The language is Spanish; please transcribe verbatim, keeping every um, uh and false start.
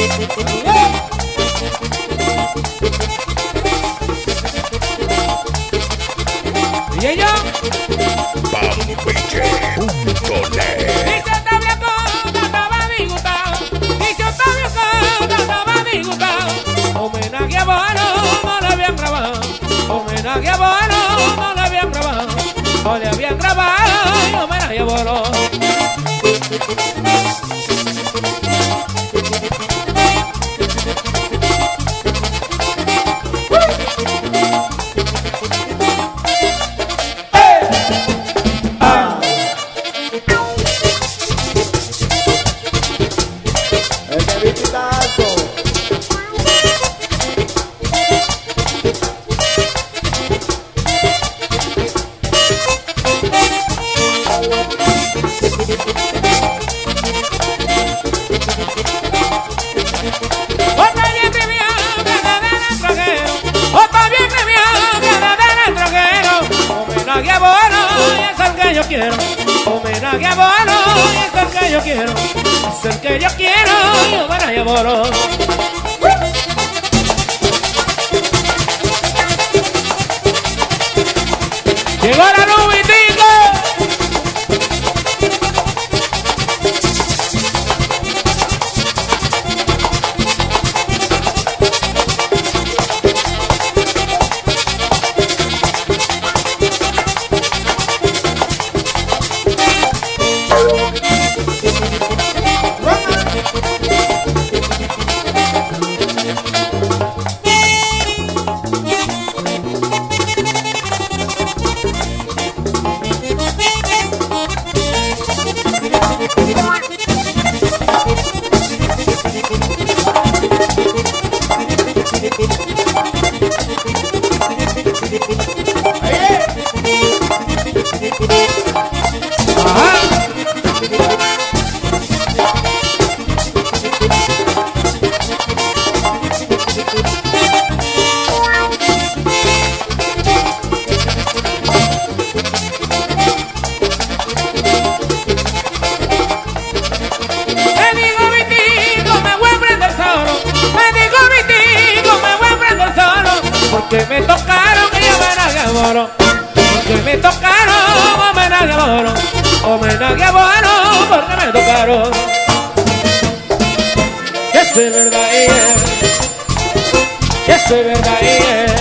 Y ella Bambiche punto net. dice Octavio Costa estaba disgustado, dice Octavio Costa estaba disgustado. Homenaje a Bono no le habían grabado, homenaje a Bono no le habían grabado, no le habían grabado y homenaje a Bono. Homenaje a Bono y es el que yo quiero, homenaje a Bono y es el que yo quiero, es el que yo quiero y homenaje a Bono. Llegó la Lubitico. Porque me tocaron y homenaje a Bono, porque me tocaron homenaje a Bono, homenaje a Bono, porque me tocaron. Que es verdad y es, que es verdad y es.